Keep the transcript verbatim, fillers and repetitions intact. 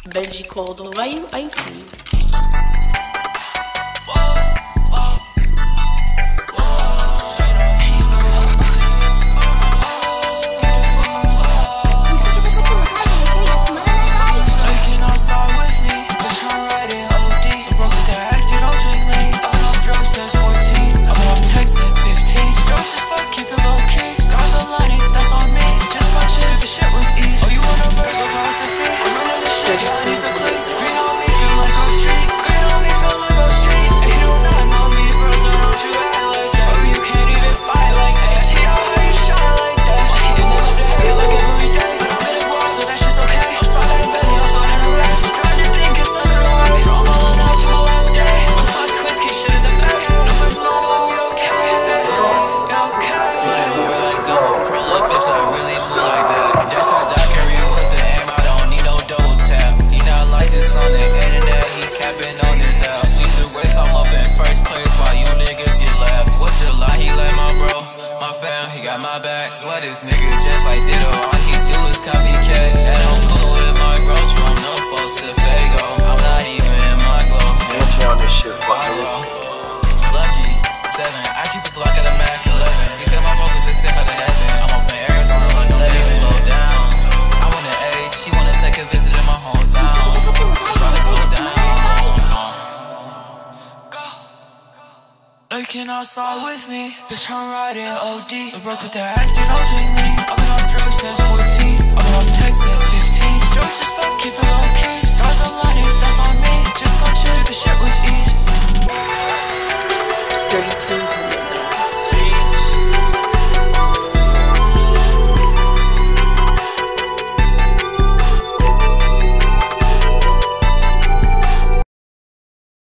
Benjicold, why you icy? Swear this nigga just like Ditto. All he do is copycat. And I'm cool with my bros from no false to Fago. I'm not even in my glow. Yeah, on this shit, fuck Lucky seven. I keep a Glock at a Mac eleven. She said my focus is sick of the heaven. I'm up in Arizona like I'm let me slow down. I want an A. She wanna take a visit in my hometown. It's about to go down. Lurking outside with me, bitch, I'm riding O D. I'm broke with the act, you don't take me.